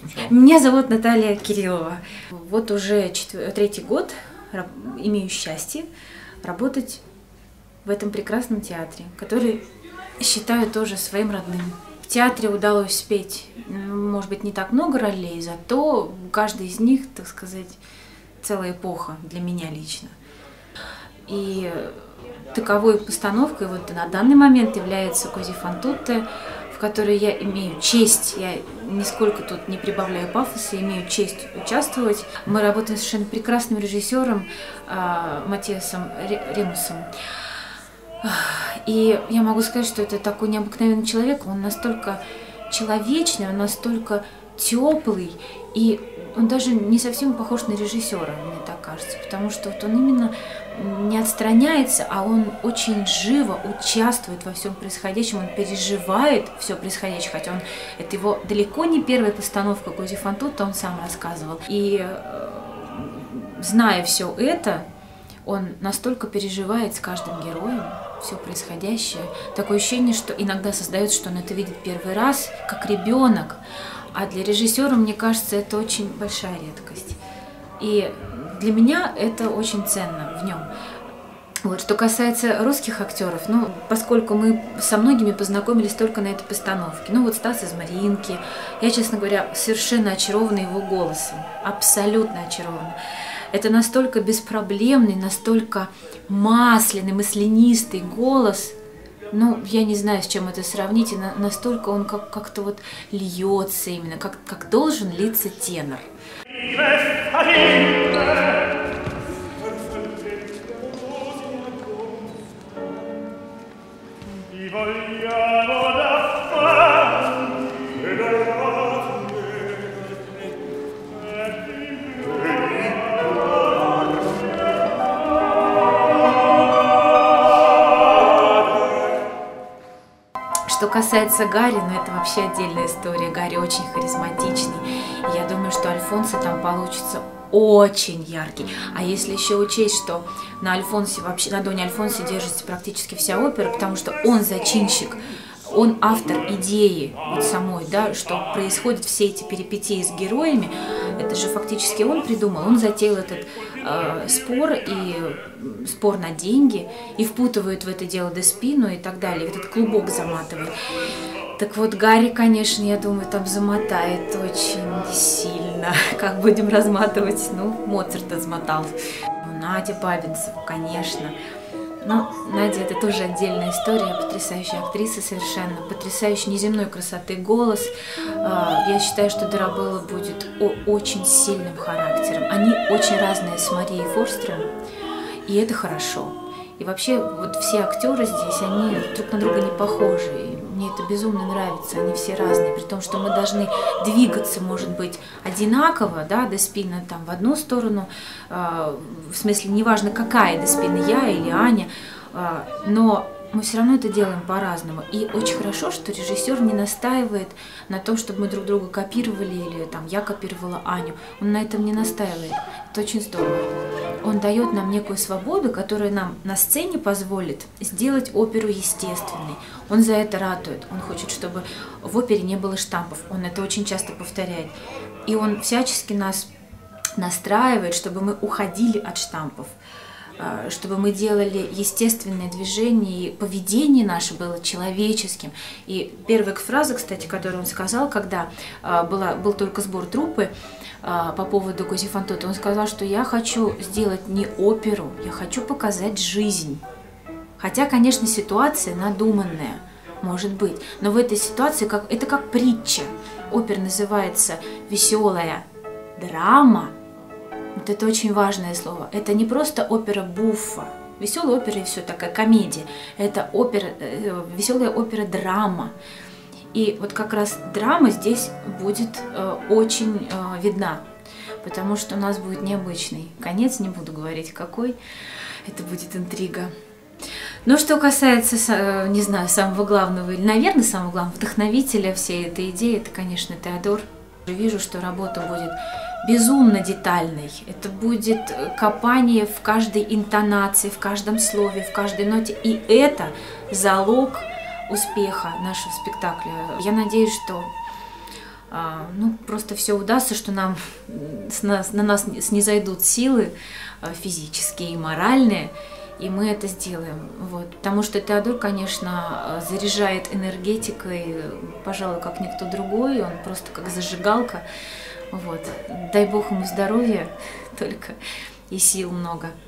сначала? Меня зовут Наталья Кириллова. Вот уже третий год имею счастье работать в этом прекрасном театре, который считаю тоже своим родным. В театре удалось спеть, может быть, не так много ролей, зато каждый из них, так сказать, целая эпоха для меня лично. И таковой постановкой вот на данный момент является Кози фан тутте, в которой я имею честь, я нисколько тут не прибавляю пафоса, имею честь участвовать. Мы работаем с совершенно прекрасным режиссером Матиасом Ремусом. И я могу сказать, что это такой необыкновенный человек, он настолько человечный, он настолько теплый, и он даже не совсем похож на режиссера, мне так кажется, потому что вот он именно не отстраняется, а он очень живо участвует во всем происходящем, он переживает все происходящее, хотя это его далеко не первая постановка Кози фан тутте, он сам рассказывал. И зная все это, он настолько переживает с каждым героем все происходящее. Такое ощущение, что иногда создается, что он это видит первый раз, как ребенок. А для режиссера, мне кажется, это очень большая редкость. И для меня это очень ценно в нем. Вот, что касается русских актеров, поскольку мы со многими познакомились только на этой постановке, вот Стас из «Мариинки», я, честно говоря, совершенно очарована его голосом, абсолютно очарована. Это настолько беспроблемный, настолько масляный, маслянистый голос. Я не знаю, с чем это сравнить, и настолько он как-то вот льется именно, как должен литься тенор. Что касается Гарри, это вообще отдельная история. Гарри очень харизматичный. И я думаю, что Альфонсо там получится очень яркий. А если еще учесть, что на Альфонсе, вообще на Доне Альфонсе держится практически вся опера, потому что он зачинщик, он автор идеи вот самой, да, что происходят все эти перипетии с героями, это же фактически он придумал, он затеял этот спор на деньги и впутывает в это дело Деспину и так далее, этот клубок заматывает. Так вот, Гарри, конечно, я думаю, там замотает очень сильно. Как будем разматывать? Моцарт размотал. Надя Бабинцева, конечно. Надя — это тоже отдельная история, потрясающая актриса совершенно, потрясающей неземной красоты голос. Я считаю, что Дорабелла будет очень сильным характером. Они очень разные с Марией Форстром, и это хорошо. И вообще, вот все актеры здесь, они друг на друга не похожи. И мне это безумно нравится, они все разные, при том, что мы должны двигаться, может быть, одинаково, да, Деспина там в одну сторону, в смысле, неважно, какая Деспина, я или Аня, но мы все равно это делаем по-разному. И очень хорошо, что режиссер не настаивает на том, чтобы мы друг друга копировали, или там я копировала Аню. Он на этом не настаивает. Это очень здорово. Он дает нам некую свободу, которая нам на сцене позволит сделать оперу естественной. Он за это ратует. Он хочет, чтобы в опере не было штампов. Он это очень часто повторяет. И он всячески нас настраивает, чтобы мы уходили от штампов, чтобы мы делали естественные движения, и поведение наше было человеческим. И первая фраза, кстати, которую он сказал, когда был только сбор труппы по поводу Кози фан тутте, он сказал, что я хочу сделать не оперу, я хочу показать жизнь. Хотя, конечно, ситуация надуманная, может быть, но в этой ситуации это как притча. Опера называется «Веселая драма». Вот это очень важное слово. Это не просто опера буффа. Веселая опера и все, такая комедия. Это веселая опера-драма. И вот как раз драма здесь будет очень видна, потому что у нас будет необычный конец, не буду говорить какой. Это будет интрига. Но что касается, не знаю, самого главного, или, наверное, самого главного вдохновителя всей этой идеи, это, конечно, Теодор. Вижу, что работа будет безумно детальной. Это будет копание в каждой интонации, в каждом слове, в каждой ноте. И это залог успеха нашего спектакля. Я надеюсь, что ну, просто все удастся, что нам, на нас снизойдут силы физические и моральные, и мы это сделаем. Вот. Потому что Теодор, конечно, заряжает энергетикой, пожалуй, как никто другой, он просто как зажигалка. Вот. Дай Бог ему здоровья только и сил много.